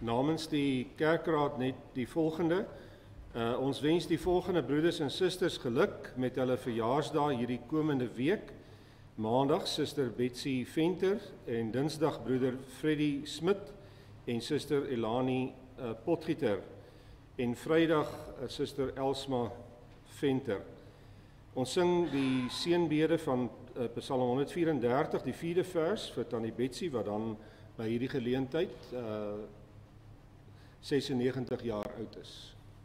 namens die kerkraad net die volgende. Ons wens die volgende broeders en susters geluk met hulle verjaarsdae hierdie komende week. Maandag Suster Betsy Venter en Dinsdag broeder Freddy Smit en Suster Elani Potgieter en Vrydag Suster Elsma Venter. Ons sing die seënbede van Psalm 134, die 4de vers vir Tannie Betsy, wat dan by hierdie geleentheid 96 jaar oud is.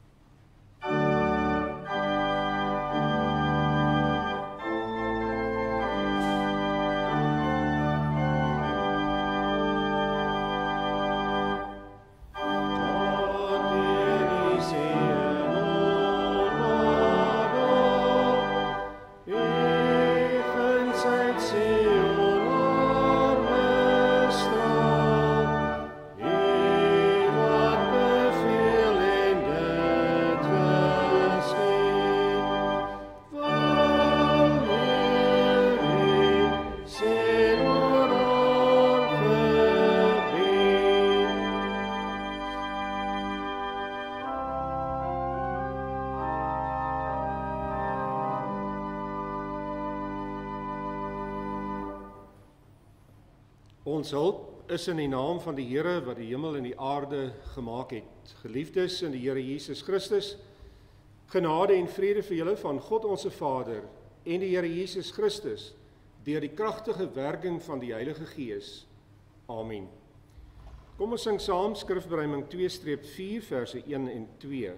Ons hulp is in die naam van die Here wat die hemel en die aarde gemaak het. Geliefdes in die Here Jesus Christus, genade en vrede vir julle van God ons Vader en die Here Jesus Christus deur die kragtige werking van die Heilige Gees. Amen. Kom ons sing saam Skrifberuiming 2-4 verse 1 en 2.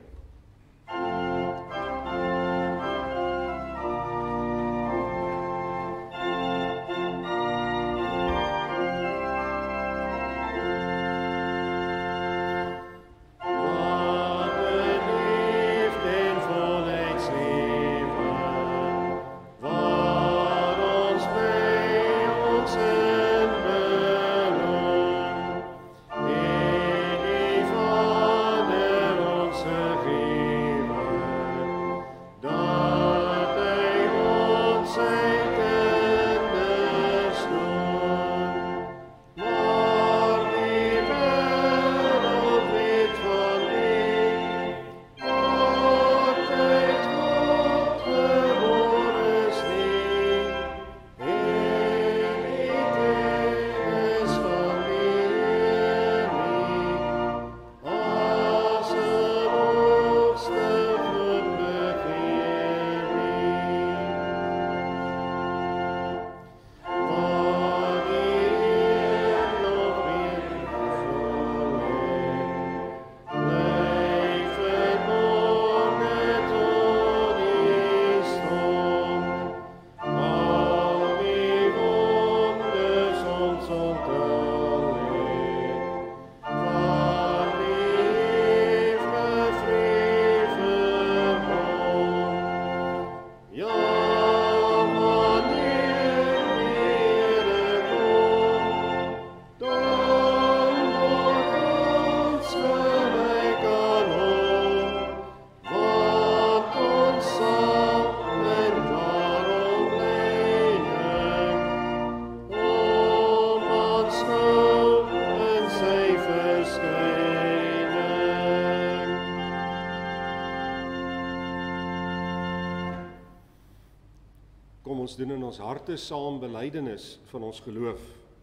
Ons doen in ons harte saam belydenis van ons geloof.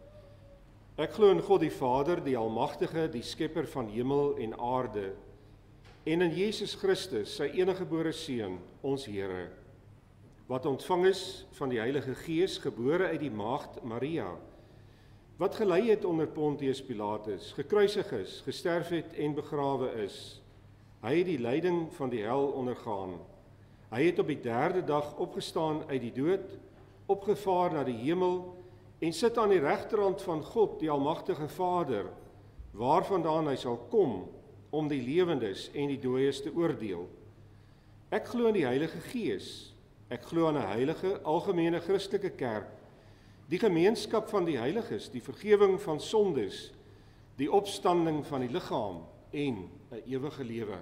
Ek glo in God die Vader, die Almagtige, die Skepper van hemel en aarde, en in Jesus Christus, sy eniggebore Seun, ons Here, wat ontvang is van die Heilige Gees, gebore uit die maagd Maria, wat gelei het onder Pontius Pilatus, gekruisig is, gesterf het en begrawe is. Hy het die lyding van die hel ondergaan. Hy het op die 3de dag opgestaan uit die dood, opgevaar na die hemel en sit aan die regterhand van God, die Almagtige Vader, waarvandaan hy sal kom om die lewendes en die dooies te oordeel. Ek glo in die Heilige Gees. Ek glo aan 'n heilige, algemene Christelike kerk, die gemeenskap van die heiliges, die vergifnis van sondes, die opstanding van die liggaam en 'n ewige lewe.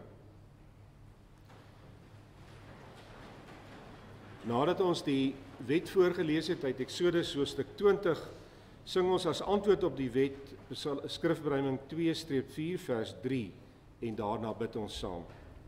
Nadat ons die wet voorgelees het uit Eksodus hoofstuk 20, sing ons as antwoord op die wet skrifberuiming 2-4 vers 3 en daarna bid ons saam.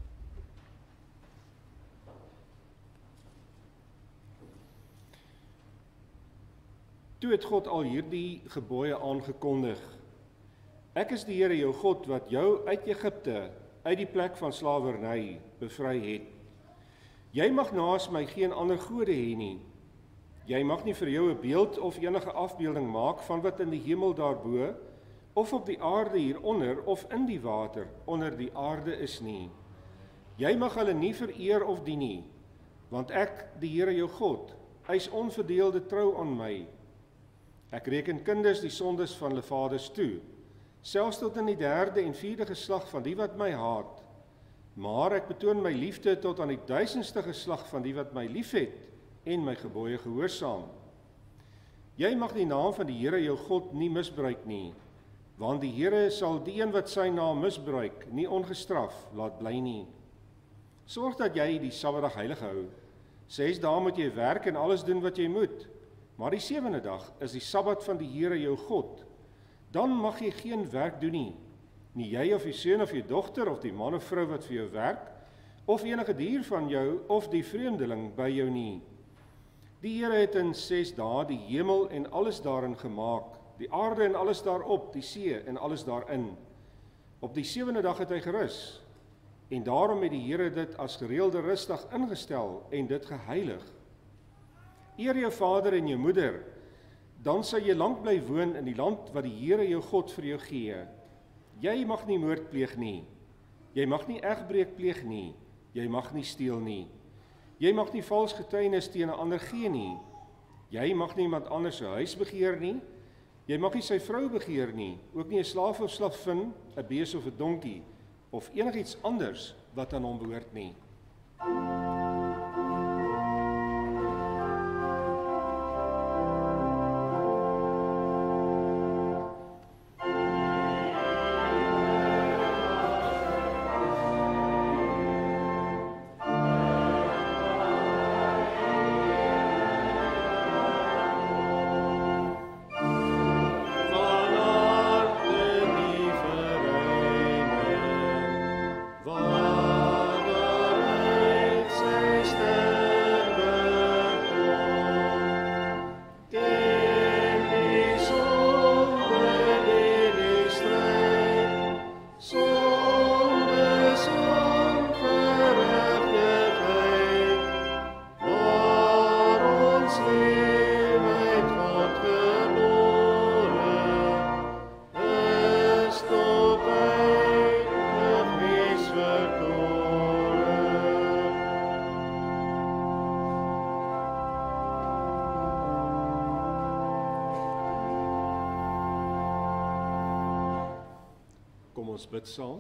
Toe het God al hierdie gebooie aangekondig. Ek is die Here jou God wat jou uit Egipte, uit die plek van slawerny bevry het. Jy mag naas my geen ander gode hê nie. Jy mag nie vir jou 'n beeld of enige afbeelding maak van wat in die hemel daarbo, of op die aarde hieronder, of in die water onder die aarde is nie. Jy mag hulle nie vereer of dien nie, want ek, die Here jou God, eis onverdeelde trou aan my. Ek reken kinders die sondes van hulle vaders toe, selfs tot in die 3de en 4de geslag van die wat my haat. Maar ek betoon my liefde tot aan die 1000ste geslag van die wat my liefhet en my gebooie gehoorsaam. Jy mag die naam van die Here jou God nie misbruik nie, want die Here sal die een wat sy naam misbruik nie ongestraf laat bly nie. Sorg dat jy die Sabbatdag heilig hou. 6 dae moet jy werk en alles doen wat jy moet, maar die 7de dag is die Sabbat van die Here jou God. Dan mag jy geen werk doen nie jy of die seun of die dogter of die man of vrou wat vir jou werk, of enige dier van jou of die vreemdeling by jou nie. Die Here het in 6 dae die hemel en alles daarin gemaak, die aarde en alles daarop, die see en alles daarin. Op die 7de dag het hy gerus, en daarom het die Here dit as gereelde rusdag ingestel en dit geheilig. Eer jou vader en jou moeder, dan sal jy lank bly woon in die land wat die Here jou God vir jou gee. Jy mag nie moord pleeg nie, jy mag nie egbreek pleeg nie, jy mag nie steel nie, jy mag nie vals getuienis teen 'n ander gee nie, jy mag nie iemand anders se huis begeer nie, jy mag nie sy vrou begeer nie, ook nie 'n slaaf of slavin, 'n bees of 'n donkie, of enigiets anders wat aan hom behoort nie. Kom ons bid saam.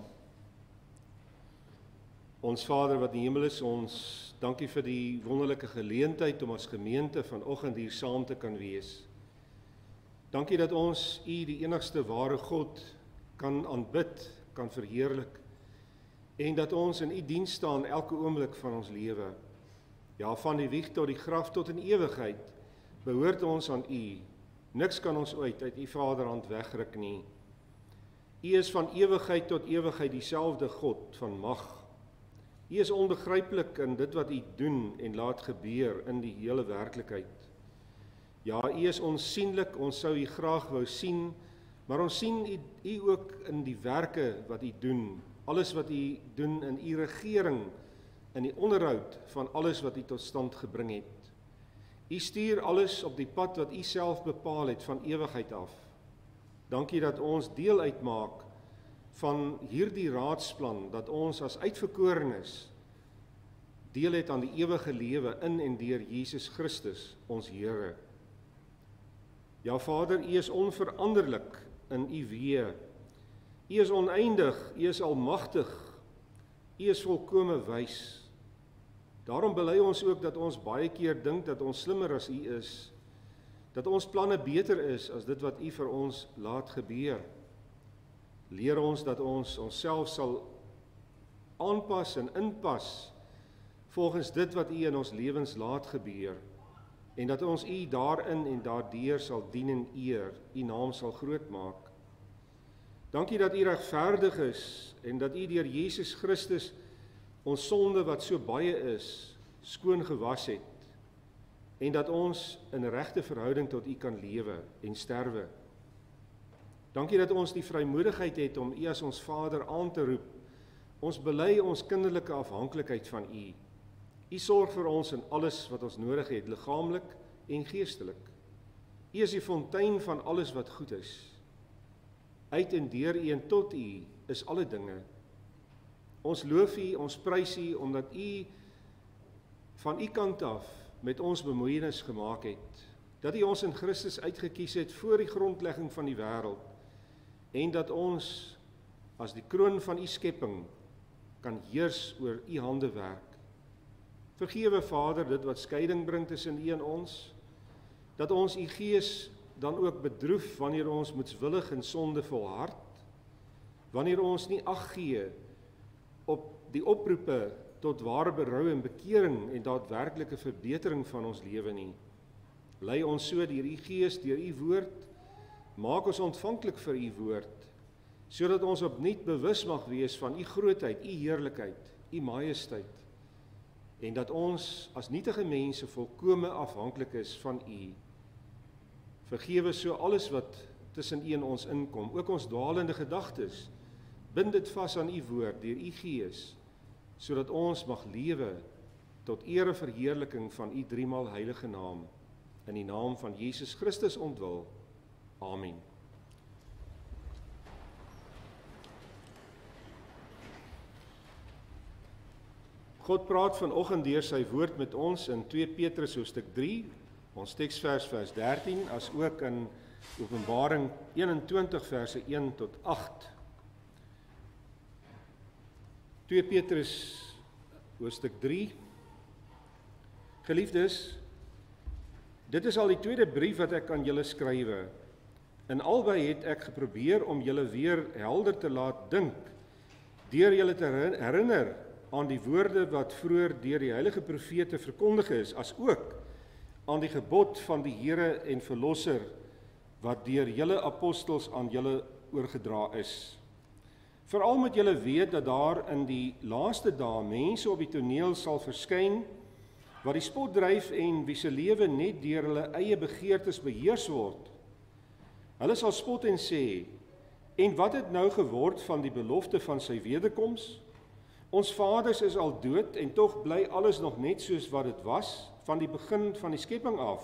Ons Vader wat in die hemel is, ons dankie vir die wonderlike geleentheid om as gemeente vanoggend hier saam te kan wees. Dankie dat ons U, die enigste ware God, kan aanbid, kan verheerlik, en dat ons in U diens staan elke oomblik van ons lewe. Ja, van die wieg tot die graf tot in ewigheid behoort ons aan U. Niks kan ons uit U Vaderhand wegruk nie. U is van ewigheid tot ewigheid dieselfde God van mag. U is onbegryplik in dit wat U doen en laat gebeur in die hele werklikheid. Ja, U is onsienlik, ons sou U graag wou sien, maar ons sien U ook in die werke wat U doen, alles wat U doen in U regering, in die onderhoud van alles wat U tot stand gebring het. U stuur alles op die pad wat U self bepaal het van ewigheid af. Dankie dat ons deel uitmaak van hierdie raadsplan, dat ons as uitverkorenes deel het aan die ewige lewe in en deur Jesus Christus, ons Here. Ja, Vader, U is onveranderlik in U weë. U is oneindig, U is almagtig, U is volkome wys. Daarom bely ons ook dat ons baie keer dink dat ons slimmer as U is, dat ons planne beter is as dit wat U vir ons laat gebeur. Leer ons dat ons onsself sal aanpas en inpas volgens dit wat U in ons lewens laat gebeur. en dat ons U daarin en daardeur sal dien en eer, U naam sal groot maak. Dankie dat U regverdig is en dat U deur Jesus Christus ons sonde wat so baie is, skoon gewas het en dat ons in regte verhouding tot U kan lewe en sterwe. Dankie dat ons die vrymoedigheid het om U as ons Vader aan te roep. Ons bely ons kinderlike afhanklikheid van U. U sorg vir ons in alles wat ons nodig het, liggaamlik en geestelik. U is die fontein van alles wat goed is. Uit en deur U en tot U is alle dinge. Ons loof U, ons prys U, omdat U van U kant af met ons bemoeienis gemaak het, dat U ons in Christus uitgekies het voor die grondlegging van die wêreld, en dat ons as die kroon van U skepping kan heers oor U handewerk. Vergewe Vader dit wat skeiding bring tussen U en ons, dat ons U Gees dan ook bedroef wanneer ons moedswillig in sonde volhard, wanneer ons nie ag gee op die oproepe tot ware berou en bekering en daadwerklike verbetering van ons lewe nie. Lei ons so deur U Gees, deur U woord, maak ons ontvanklik vir U woord, sodat ons opnuut bewus mag wees van U grootheid, U heerlikheid, U majesteit, en dat ons as nietige mense volkome afhanklik is van U. Vergewe so alles wat tussen U en ons inkom, ook ons dwalende gedagtes. Bind dit vas aan U woord deur U Gees, sodat ons mag lewe tot ere verheerliking van U driemaal heilige naam, in die naam van Jesus Christus ontwil. Amen. God praat vanoggend deur sy woord met ons in 2 Petrus hoofstuk 3, ons teksvers vers 13, as ook in Openbaring 21 verse 1 tot 8. 2 Petrus hoofstuk 3. Geliefdes, dit is al die tweede brief wat ek aan julle skrywe. In albei het ek geprobeer om julle weer helder te laat dink, deur julle te herinner aan die woorde wat vroeër deur die heilige profete verkondig is, as ook aan die gebod van die Here en Verlosser, wat deur julle apostels aan julle oorgedra is. Veral moet julle weet dat daar in die laaste dae mense op die toneel sal verskyn, wat die spot dryf en wie se lewe net deur hulle eie begeertes beheers word. Hulle sal spot en sê, en wat het nou geword van die belofte van sy wederkoms? Ons vaders is al dood en tog bly alles nog net soos wat dit was, van die begin van die skepping af.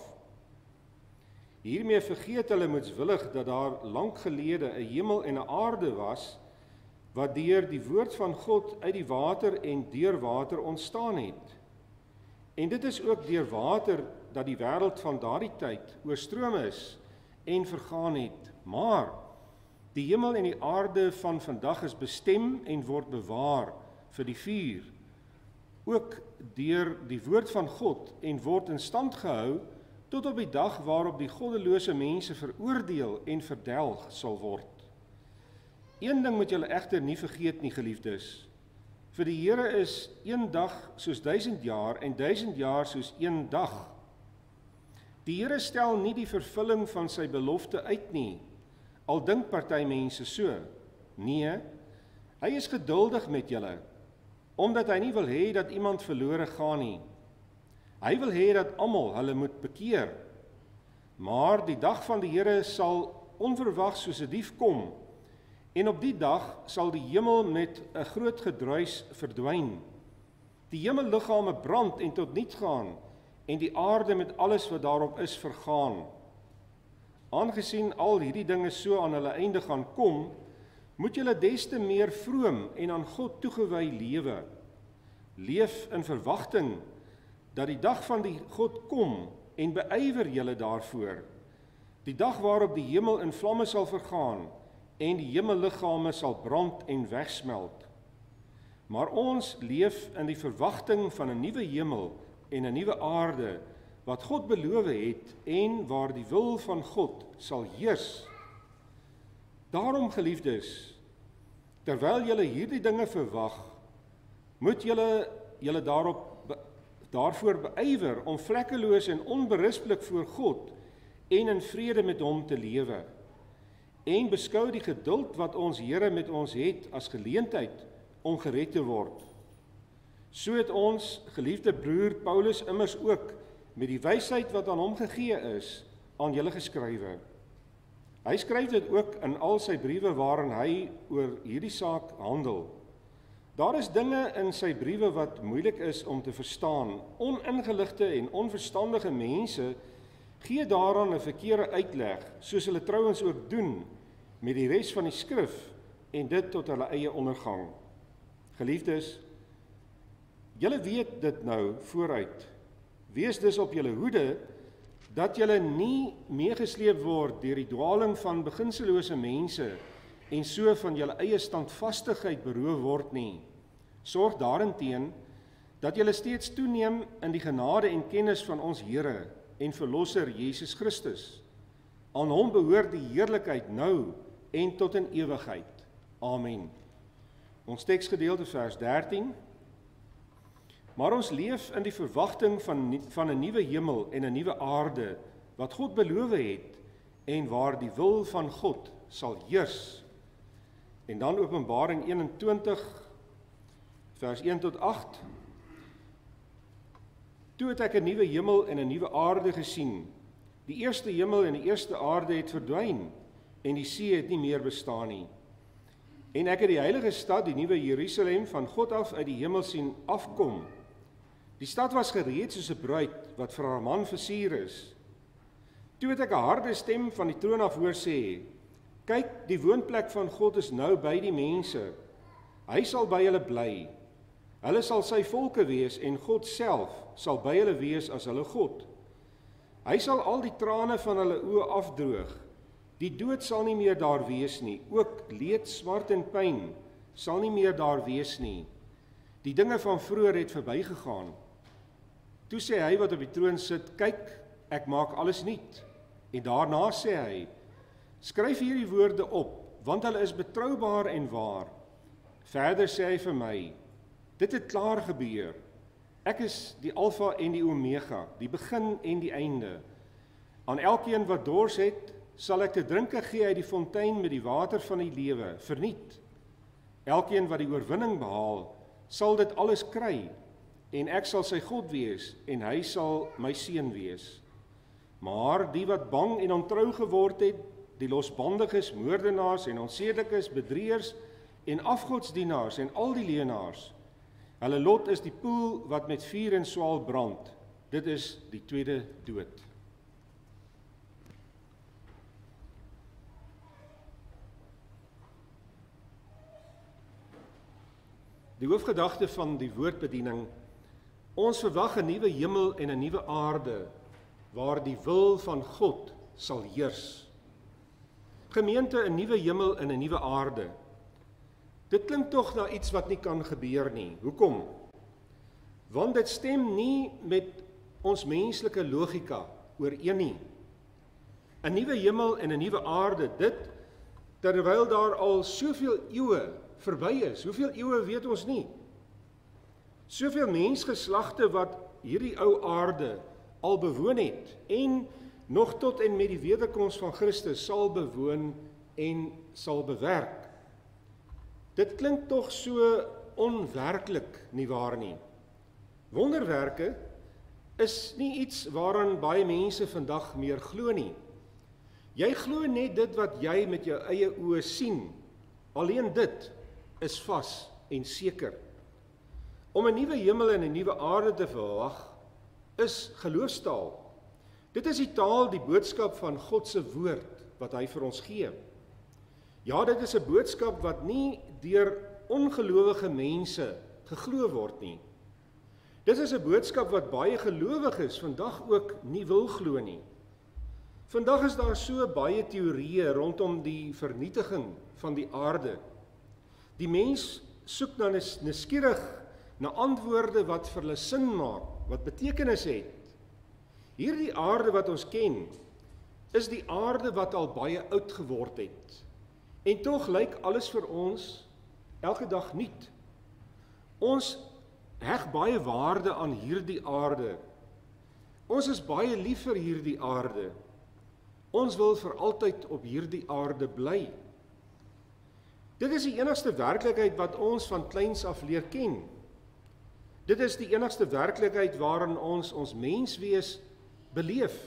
Hiermee vergeet hulle moedswillig dat daar lank gelede 'n hemel en 'n aarde was, wat deur die woord van God uit die water en deur water ontstaan het. En dit is ook deur water dat die wêreld van daardie tyd oorstroom is en vergaan het. Maar die hemel en die aarde van vandag is bestem en word bewaar vir die vuur, ook deur die woord van God, en word in stand gehou tot op die dag waarop die goddelose mense veroordeel en verdelg sal word. Een ding moet julle egter nie vergeet nie, geliefdes. Vir die Here is een dag soos 1000 jaar en 1000 jaar soos een dag. Die Here stel nie die vervulling van sy belofte uit nie, al dink party mense so. Nee, hy is geduldig met julle, omdat hy nie wil hê dat iemand verlore gaan nie. Hy wil hê dat almal hulle moet bekeer. Maar die dag van die Here sal onverwags soos 'n dief kom, en op die dag sal die hemel met 'n groot gedruis verdwyn. Die hemelliggame brand en tot niets gaan, en die aarde met alles wat daarop is vergaan. Aangesien al hierdie dinge so aan hulle einde gaan kom, moet julle des te meer vroom en aan God toegewy lewe. Leef in verwagting dat die dag van die God kom en beywer julle daarvoor. Die dag waarop die hemel in vlamme sal vergaan en die hemelliggame sal brand en wegsmelt. Maar ons leef in die verwagting van 'n nuwe hemel en 'n nuwe aarde wat God beloof het en waar die wil van God sal heers. Daarom, geliefdes, terwyl julle hierdie dinge verwag, moet julle daarop daarvoor beywer om vlekkeloos en onberispelik voor God en in vrede met hom te lewe. En beskou die geduld wat ons Here met ons het as geleentheid om gered te word. So het ons geliefde broer Paulus immers ook met die wysheid wat aan hom gegee is, aan julle geskrywe. Hy skryf dit ook in al sy briewe waarin hy oor hierdie saak handel. Daar is dinge in sy briewe wat moeilik is om te verstaan. Oningeligte en onverstandige mense gee daaraan 'n verkeerde uitleg, soos hulle trouens ook doen met die res van die skrif en dit tot hulle eie ondergang. Geliefdes, julle weet dit nou vooruit. Wees dus op julle hoede dat julle nie meegesleep word deur die dwaling van beginselose mense en so van julle eie standvastigheid beroof word nie. Sorg daarenteen dat julle steeds toeneem in die genade en kennis van ons Here en Verlosser Jesus Christus. Aan hom behoort die heerlikheid nou en tot in ewigheid. Amen. Ons teksgedeelte vers 13. Maar ons leef in die verwagting van 'n nuwe hemel en 'n nuwe aarde wat God beloof het en waar die wil van God sal heers. En dan Openbaring 21 vers 1 tot 8. Toe het ek 'n nuwe hemel en 'n nuwe aarde gesien. Die eerste hemel en die eerste aarde het verdwyn en die see het nie meer bestaan nie. En ek het die heilige stad, die nuwe Jerusalem, van God af uit die hemel sien afkom. Die stad was gereed soos 'n bruid wat vir haar man versier is. Toe het ek 'n harde stem van die troon af hoor sê: Kyk, die woonplek van God is nou by die mense. Hy sal by hulle bly. Hulle sal sy volke wees en God self sal by hulle wees as hulle God. Hy sal al die trane van hulle oë afdroog. Die dood sal nie meer daar wees nie. Ook leed, smart en pyn sal nie meer daar wees nie. Die dinge van vroeër het verbygegaan. Toe sê hy wat op die troon sit: Kyk, ek maak alles nuut. En daarna sê hy: Skryf hierdie woorde op, want hulle is betroubaar en waar. Verder sê hy vir my: Dit het klaar gebeur. Ek is die Alfa en die Omega, die begin en die einde. Aan elkeen wat dors het, sal ek te drinke gee uit die fontein met die water van die lewe, verniet. Elkeen wat die oorwinning behaal, sal dit alles kry, en ek sal sy God wees, en hy sal my seun wees. Maar die wat bang en ontrou geword het, die losbandiges, moordenaars en onsedelikes, bedrieërs en afgodsdienaars en al die leenaars, hulle lot is die poel wat met vuur en swaal brand. Dit is die tweede dood. Die hoofgedagte van die woordbediening: ons verwag 'n nuwe hemel en 'n nuwe aarde waar die wil van God sal heers. Gemeente, 'n nuwe hemel en 'n nuwe aarde. Dit klink tog na iets wat nie kan gebeur nie. Hoekom? Want dit stem nie met ons menslike logika ooreen nie. 'n Nuwe hemel en 'n nuwe aarde, dit terwyl daar al soveel eeue verby is. Hoeveel eeue weet ons nie. Soveel mensgeslagte wat hierdie ou aarde al bewoon het en nog tot en met die wederkoms van Christus sal bewoon en sal bewerk. Dit klink tog so onwerklik, nie waar nie? Wonderwerke is nie iets waaraan baie mense vandag meer glo nie. Jy glo net dit wat jy met jou eie oë sien. Alleen dit is vas en seker. Om 'n nuwe hemel en 'n nuwe aarde te verwag is geloofstaal. Dit is die taal, die boodskap van God se woord wat hy vir ons gee. Ja, dit is 'n boodskap wat nie deur ongelowige mense geglo word nie. Dit is 'n boodskap wat baie gelowiges vandag ook nie wil glo nie. Vandag is daar so baie teorieë rondom die vernietiging van die aarde. Die mens soek dan nuuskierig na antwoorde wat vir hulle sin maak, wat betekenis het. Hierdie aarde wat ons ken, is die aarde wat al baie oud geword het. En tog lyk alles vir ons elke dag nuut. Ons heg baie waarde aan hierdie aarde. Ons is baie lief vir hierdie aarde. Ons wil vir altyd op hierdie aarde bly. Dit is die enigste werklikheid wat ons van kleins af leer ken. Dit is die enigste werklikheid waarin ons menswees beleef.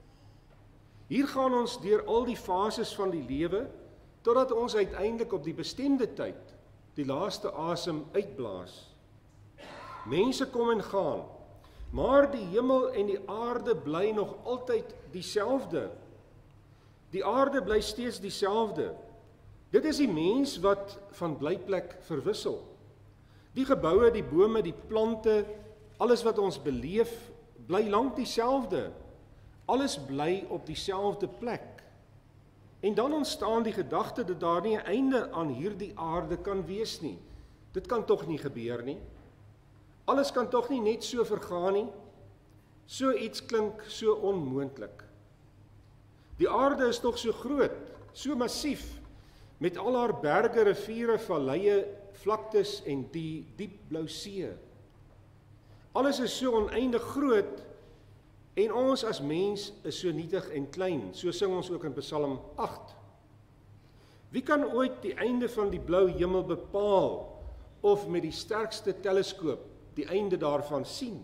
Hier gaan ons deur al die fases van die lewe, totdat ons uiteindelik op die bestemde tyd, die laaste asem uitblaas. Mense kom en gaan, maar die hemel en die aarde bly nog altyd dieselfde. Die aarde bly steeds dieselfde. Dit is die mens wat van blyplek verwissel. Die geboue, die bome, die plante, alles wat ons beleef, bly lank dieselfde. Alles bly op dieselfde plek. En dan ontstaan die gedagte dat daar nie 'n einde aan hierdie aarde kan wees nie. Dit kan tog nie gebeur nie. Alles kan tog nie net so vergaan nie. So iets klink so onmoontlik. Die aarde is tog so groot, so massief, met al haar berge, riviere, valleie, vlaktes en die diepblou see. Alles is so oneindig groot en ons as mens is so nietig en klein, so sing ons ook in Psalm 8. Wie kan ooit die einde van die blou hemel bepaal of met die sterkste teleskoop die einde daarvan sien?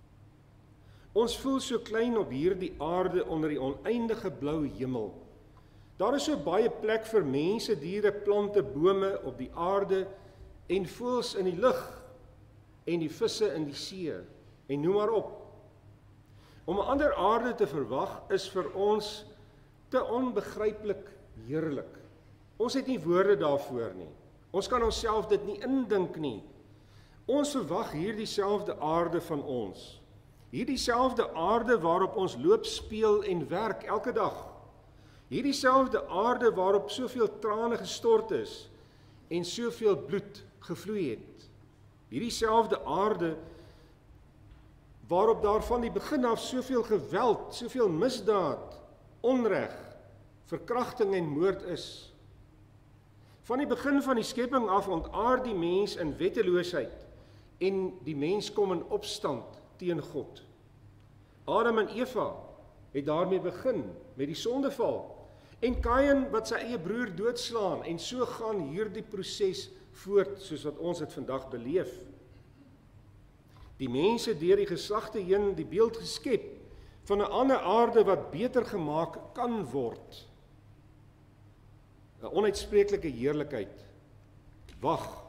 Ons voel so klein op hierdie aarde onder die oneindige blou hemel. Daar is so baie plek vir mense, diere, plante, bome op die aarde en voëls in die lug en die visse in die see en noem maar op. Om 'n ander aarde te verwag is vir ons te onbegryplik heerlik. Ons het nie woorde daarvoor nie. Ons kan onsself dit nie indink nie. Ons verwag hierdie selfde aarde van ons. Hierdie selfde aarde waarop ons loop, speel en werk elke dag. Hierdie selfde aarde waarop soveel trane gestort is en soveel bloed gevloei het. Hierdie selfde aarde waarop daar van die begin af soveel geweld, soveel misdaad, onreg, verkrachting en moord is. Van die begin van die skepping af ontaard die mens in wetteloosheid en die mens kom in opstand teen God. Adam en Eva het daarmee begin met die sondeval en Kain wat sy eie broer doodslaan en so gaan hierdie proses voort soos wat ons dit vandag beleef. Die mense deur die geslagte heen die beeld geskep van 'n ander aarde wat beter gemaak kan word. 'n Onuitspreeklike heerlikheid wag.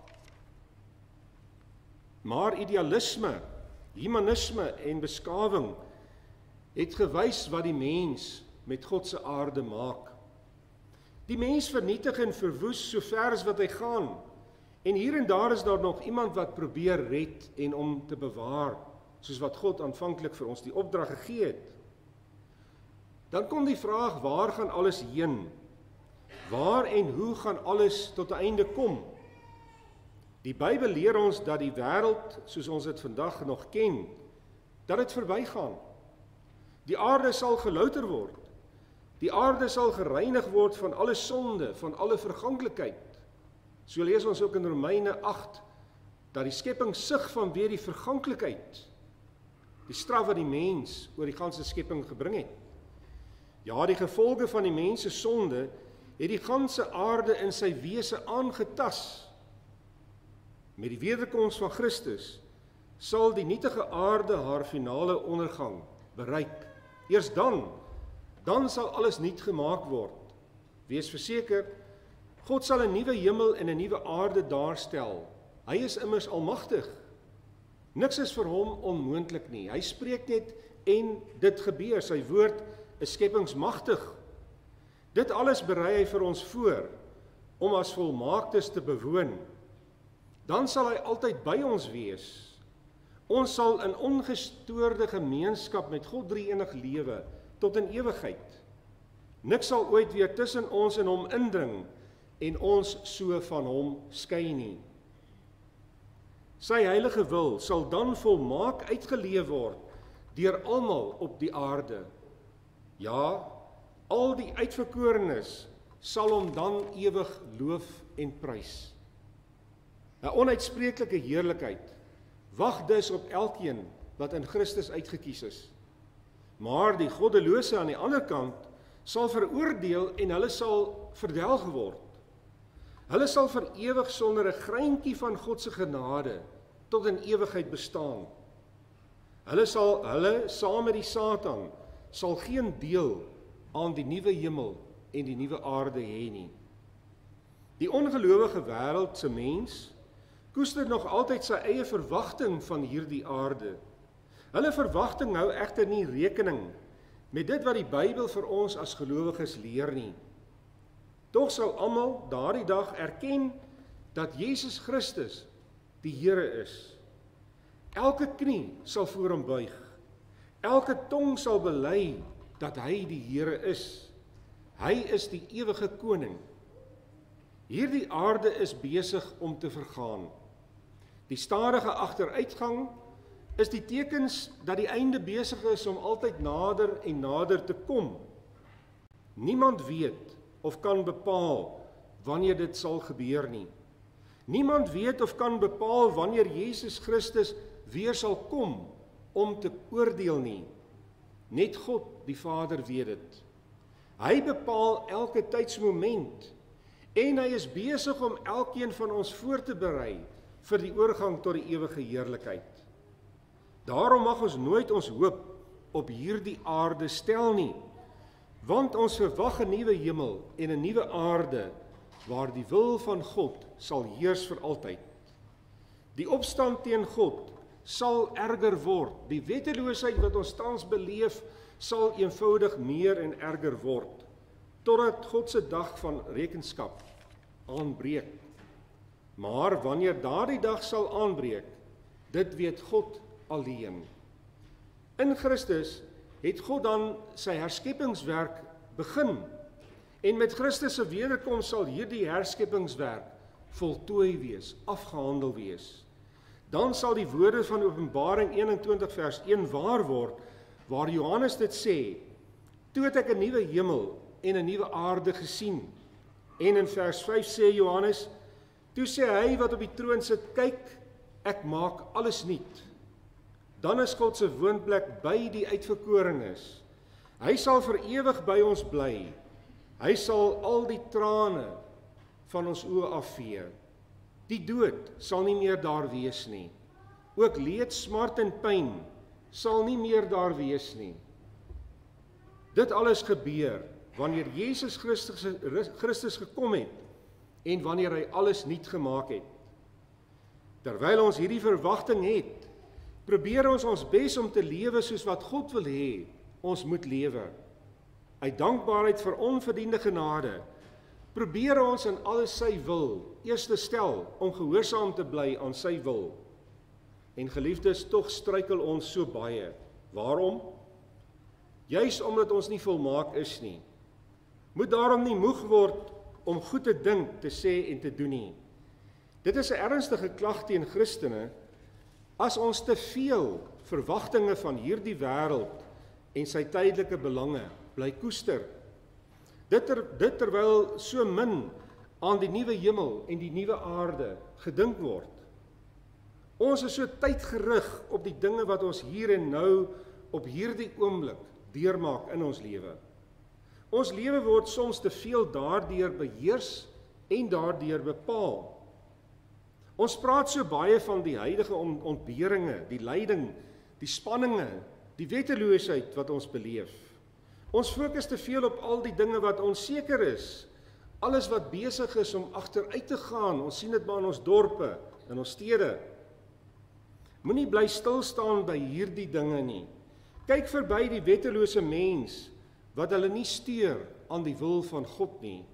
Maar idealisme, humanisme en beskawing het gewys wat die mens met God se aarde maak. Die mens vernietig en verwoes so ver as wat hy gaan. En hier en daar is daar nog iemand wat probeer red en om te bewaar, soos wat God aanvanklik vir ons die opdrag gegee het. Dan kom die vraag, waar gaan alles heen? Waar en hoe gaan alles tot 'n einde kom? Die Bybel leer ons dat die wêreld, soos ons dit vandag nog ken, dat dit verbygaan. Die aarde sal gelouter word. Die aarde sal gereinig word van alle sonde, van alle verganklikheid. So lees ons ook in Romeine 8, dat die skepping sug vanweë die verganklikheid, die straf wat die mens oor die ganse skepping gebring het. Ja, die gevolge van die mens se sonde het die ganse aarde in sy wese aangetas. Met die wederkoms van Christus sal die nietige aarde haar finale ondergang bereik. Eers dan sal alles nuut gemaak word. Wees verseker, God sal 'n nuwe hemel en 'n nuwe aarde daarstel. Hy is immers almagtig. Niks is vir hom onmoontlik nie. Hy spreek net en dit gebeur. Sy woord is skepingsmagtig. Dit alles berei hy vir ons voor, om as volmaaktes te bewoon. Dan sal hy altyd by ons wees. Ons sal in ongestoorde gemeenskap met God drie-enig lewe, tot in ewigheid. Niks sal ooit weer tussen ons en hom indring, en ons so van hom skei nie. Sy heilige wil sal dan volmaak uitgeleef word deur almal op die aarde. Ja, al die uitverkorenes sal hom dan ewig loof en prys. 'n Onuitspreeklike heerlikheid Wag dus op elkeen wat in Christus uitgekies is. Maar die goddelose aan die ander kant sal veroordeel en hulle sal verdelg word. Hulle sal vir ewig sonder 'n greintjie van God se genade tot in ewigheid bestaan. Hulle saam met die Satan sal geen deel aan die nuwe hemel en die nuwe aarde hê nie. Die ongelowige wêreld se mens koester nog altyd sy eie verwagting van hierdie aarde. Hulle verwagting hou egter nie rekening met dit wat die Bybel vir ons as gelowiges leer nie. Tog sal almal daardie dag erken dat Jesus Christus die Here is. Elke knie sal voor hom buig. Elke tong sal bely dat hy die Here is. Hy is die ewige koning. Hierdie aarde is besig om te vergaan. Die stadige agteruitgang is die tekens dat die einde besig is om altyd nader en nader te kom. Niemand weet of kan bepaal wanneer dit sal gebeur nie. Niemand weet of kan bepaal wanneer Jesus Christus weer sal kom om te oordeel nie. Net God, die Vader, weet dit. Hy bepaal elke tydsmoment en hy is besig om elkeen van ons voor te berei vir die oorgang tot die ewige heerlikheid. Daarom mag ons nooit ons hoop op hierdie aarde stel nie, want ons verwag 'n nuwe hemel en 'n nuwe aarde waar die wil van God sal heers vir altyd. Die opstand teen God sal erger word. Die wetteloosheid wat ons tans beleef sal eenvoudig meer en erger word, totdat God se dag van rekenskap aanbreek. Maar wanneer daardie dag sal aanbreek, dit weet God alleen. In Christus het God dan sy herskepingswerk begin, en met Christus se wederkoms sal hierdie herskepingswerk voltooi wees, afgehandel wees. Dan sal die woorde van Openbaring 21 vers 1 waar word, waar Johannes dit sê, toe het ek 'n nuwe hemel en 'n nuwe aarde gesien. En in vers 5 sê Johannes, toe sê hy wat op die troon sit, kyk, ek maak alles nuut. Dan is God se woonplek by die uitverkorenes. Hy sal vir ewig by ons bly. Hy sal al die trane van ons oë afvee. Die dood sal nie meer daar wees nie. Ook leed, smart en pyn sal nie meer daar wees nie. Dit alles gebeur wanneer Jesus Christus gekom het en wanneer hy alles nuut gemaak het. Terwyl ons hierdie verwagting het, probeer ons bes om te lewe soos wat God wil hê ons moet lewe. Uit dankbaarheid vir onverdiende genade, probeer ons in alles sy wil eers te stel om gehoorsaam te bly aan sy wil. En geliefdes, tog struikel ons so baie. Waarom? Juis omdat ons nie volmaak is nie. Moet daarom nie moeg word om goed te dink, te sê en te doen nie. Dit is 'n ernstige klag teen Christene as ons te veel verwagtinge van hierdie wêreld en sy tydelike belange bly koester. Dit terwyl so min aan die nuwe hemel en die nuwe aarde gedink word. Ons is so tydgerig op die dinge wat ons hier en nou op hierdie oomblik deurmaak in ons lewe. Ons lewe word soms te veel daardeur beheers en daardeur bepaal. Ons praat so baie van die huidige ontberinge, die lyding, die spanninge, die wetteloosheid wat ons beleef. Ons fokus te veel op al die dinge wat onseker is, alles wat besig is om agteruit te gaan. Ons sien dit maar in ons dorpe, in ons stede. Moenie bly stil staan by hierdie dinge nie. Kyk verby die wettelose mens wat hulle nie steur aan die wil van God nie.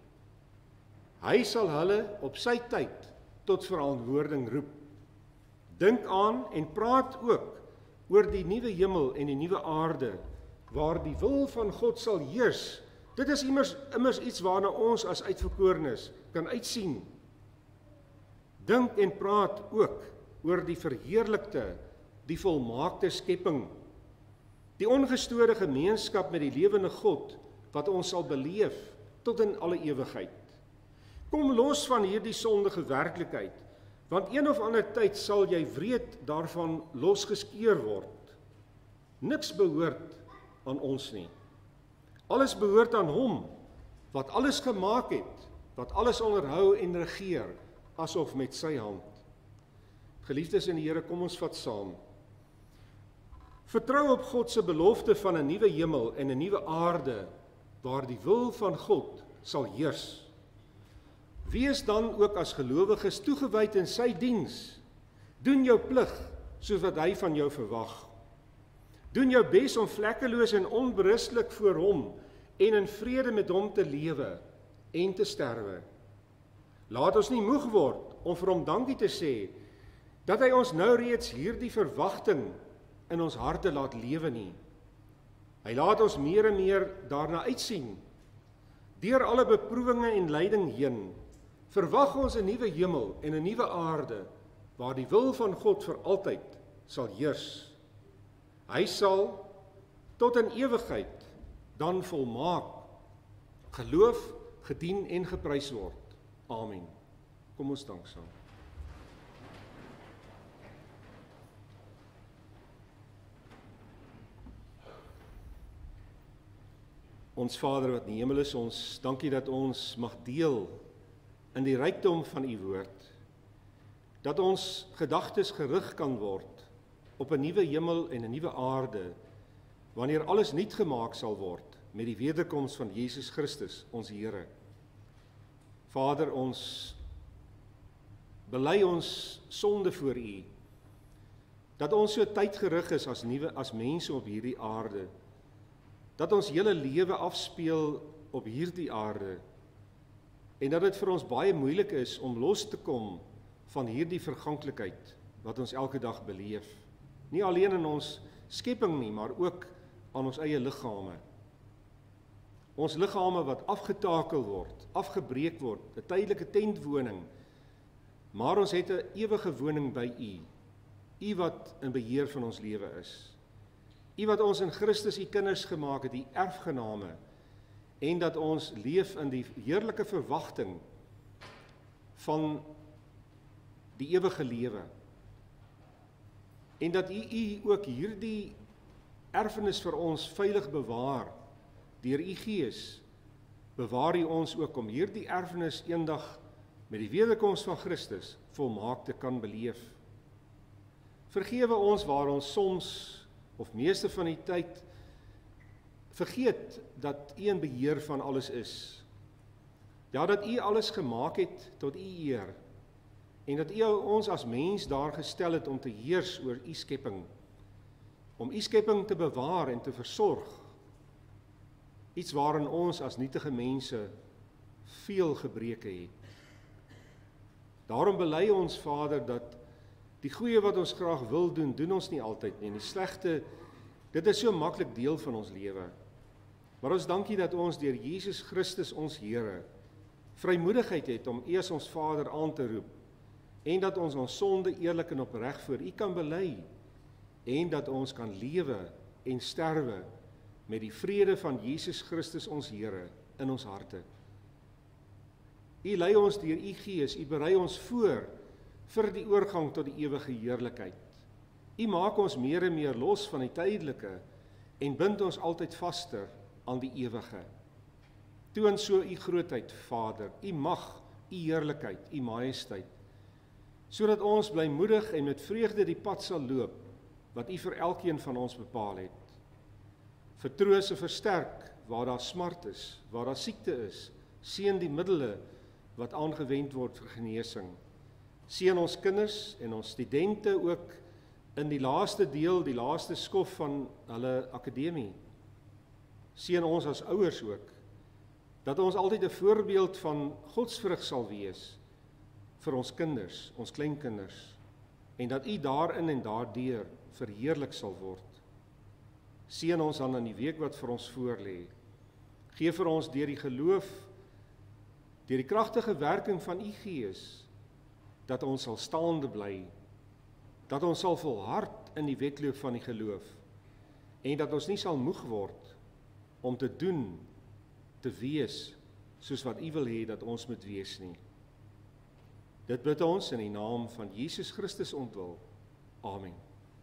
Hy sal hulle op sy tyd tot verantwoording roep. Dink aan en praat ook oor die nuwe hemel en die nuwe aarde, waar die wil van God sal heers. Dit is immers iets waarna ons as uitverkorenes kan uitsien. Dink en praat ook oor die verheerlikte, die volmaakte skepping, die ongestoorde gemeenskap met die lewende God, wat ons sal beleef tot in alle ewigheid. Kom los van hierdie sondige werklikheid, Want een of ander tyd sal jy wreed daarvan losgeskeur word. Niks behoort aan ons nie. Alles behoort aan hom, wat alles gemaak het, wat alles onderhou en regeer, asof met sy hand. Geliefdes in die Here, kom ons vat saam. Vertrou op God se belofte van 'n nuwe hemel en 'n nuwe aarde, waar die wil van God sal heers. Wees dan ook as gelowiges toegewyd in sy diens. Doen jou plig, soos wat hy van jou verwag. Doen jou bes om vlekkeloos en onberuslik voor hom en in vrede met hom te lewe en te sterwe. Laat ons nie moeg word om vir hom dankie te sê, dat hy ons nou reeds hierdie verwagting in ons harte laat lewe nie. Hy laat ons meer en meer daarna uitsien. Deur alle beproewinge en lyding heen, verwag ons 'n nuwe hemel en 'n nuwe aarde, waar die wil van God vir altyd sal heers. Hy sal tot in ewigheid dan volmaak, geloof, gedien en geprys word. Amen. Kom ons dank saam. Ons Vader wat in die hemel is, ons dankie dat ons mag deel in die rykdom van u woord. Dat ons gedagtes gerig kan word op 'n nuwe hemel en 'n nuwe aarde, wanneer alles nuut gemaak sal word met die wederkoms van Jesus Christus, ons Here. Vader, ons bely ons sonde voor u, dat ons so tydgerig is as mense op hierdie aarde, dat ons hele lewe afspeel op hierdie aarde, en dat dit vir ons baie moeilik is om los te kom van hierdie verganklikheid wat ons elke dag beleef. Nie alleen in ons skepping nie, maar ook aan ons eie liggame. Ons liggame wat afgetakel word, afgebreek word, 'n tydelike tentwoning, maar ons het 'n ewige woning by u. U wat in beheer van ons lewe is. U wat ons in Christus u kinders gemaak het, die erfgename, en dat ons leef in die heerlike verwagting van die ewige lewe. En dat u ook hierdie erfenis vir ons veilig bewaar, deur u Gees, bewaar u ons ook om hierdie erfenis eendag met die wederkoms van Christus volmaak te kan beleef. Vergewe ons waar ons soms, of meeste van die tyd, vergeet dat u in beheer van alles is. Ja, dat u alles gemaak het tot u eer, en dat u ons as mens daar gestel het om te heers oor u skepping, om u skepping te bewaar en te versorg, iets waarin ons as nietige mense veel gebreke het. Daarom bely ons, Vader, dat die goeie wat ons graag wil doen, doen ons nie altyd nie, en die slegte, dit is so maklik deel van ons lewe. Maar ons dankie dat ons deur Jesus Christus ons Here vrymoedigheid het om U as ons Vader aan te roep, en dat ons sonde eerlik en opreg voor U kan bely, en dat ons kan lewe en sterwe met die vrede van Jesus Christus ons Here in ons harte. U lei ons deur U Gees, U berei ons voor vir die oorgang tot die ewige heerlikheid. U maak ons meer en meer los van die tydelike en bind ons altyd vaster aan die ewige. Toon so U grootheid, Vader, U mag, U heerlikheid, U majesteit, sodat ons blymoedig en met vreugde die pad sal loop wat U vir elkeen van ons bepaal het. Vertroos en versterk waar daar smart is, waar daar siekte is, seën die middele wat aangewend word vir genesing. Seën ons kinders en ons studente ook in die laaste deel, die laaste skof van hulle akademie. Seën ons as ouers ook, dat ons altyd 'n voorbeeld van godsvrug sal wees vir ons kinders, ons kleinkinders, en dat U daarin en daardeur verheerlik sal word. Seën ons dan in die week wat vir ons voorlê. Gee vir ons deur die geloof, deur die kragtige werking van U Gees, dat ons sal staande bly, dat ons sal volhard in die wedloop van die geloof, en dat ons nie sal moeg word om te doen, te wees, soos wat U wil hê dat ons moet wees nie. Dit bid ons in die naam van Jesus Christus ontwil. Amen.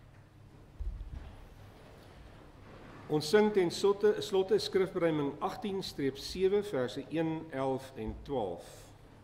Ons sing ten slotte skrifberuiming 18-7 verse 1, 11 en 12.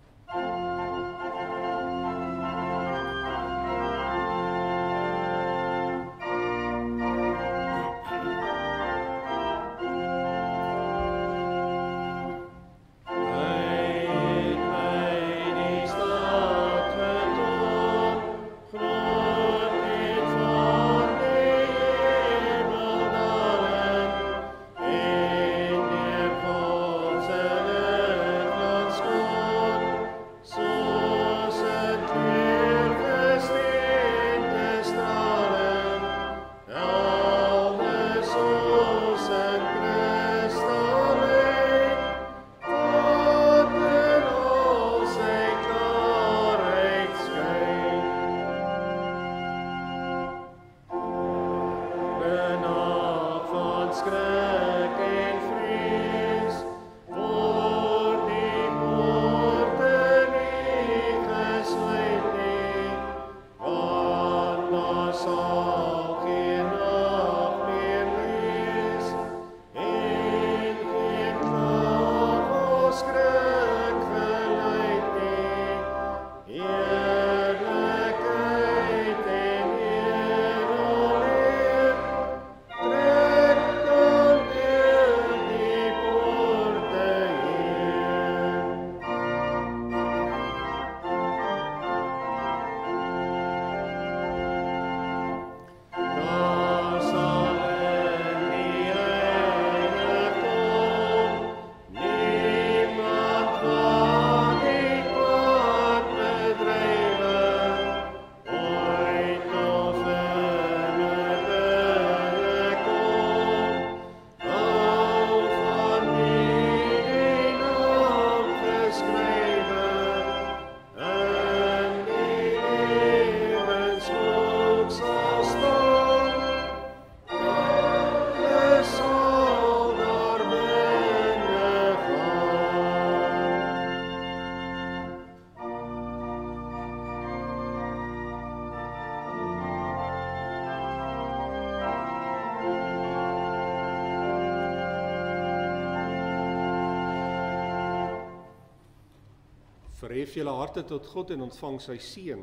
Verhef julle harte tot God en ontvang sy seën.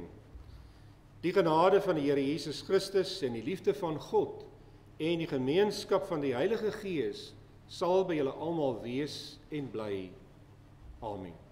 Die genade van die Here Jesus Christus en die liefde van God en die gemeenskap van die Heilige Gees sal by julle almal wees en bly. Amen.